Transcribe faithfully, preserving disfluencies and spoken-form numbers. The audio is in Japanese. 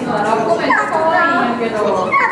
ラッコめっちゃ可愛いんやけど。